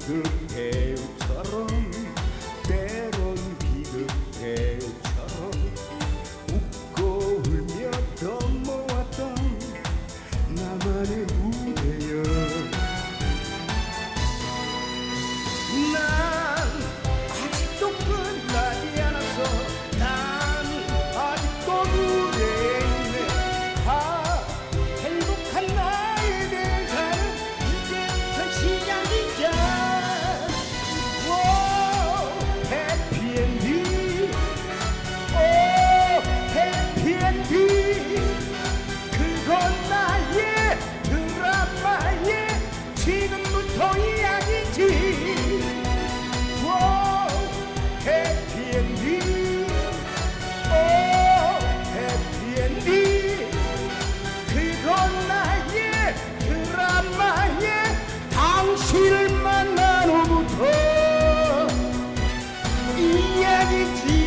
비극 배우처럼 때론 비극 배우처럼 웃고 울며 넘어왔던 나만의 무대여. 난 아직도 끝나지 않았어. 난 아직도 무대에 있네. 행복한 나의 대사는 이제부터 시작이자. 해피엔딩, 오 해피엔딩. 그건 나의 드라마의 지금부터 이야기지. 해피엔딩, 오 해피엔딩. 그건 나의 드라마의 당신을 만난 후부터 이야기지.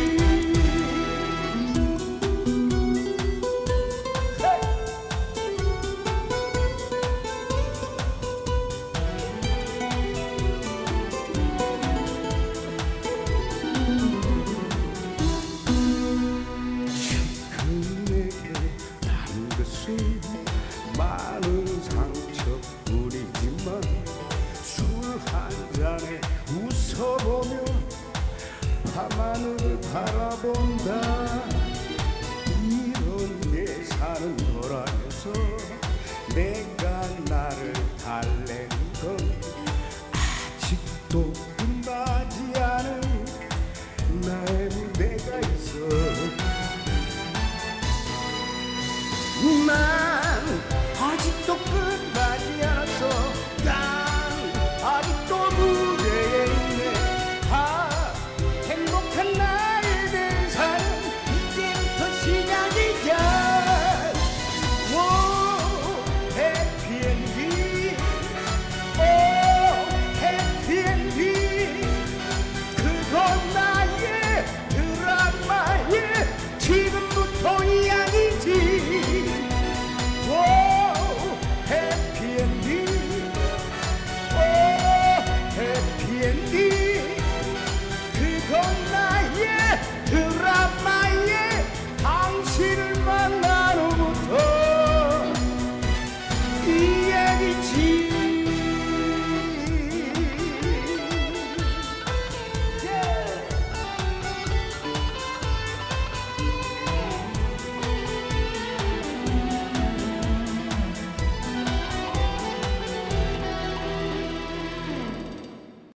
내게 단 것은 많은 상처뿐이지만 술 한 잔에 웃어보며 밤하늘을 바라본다.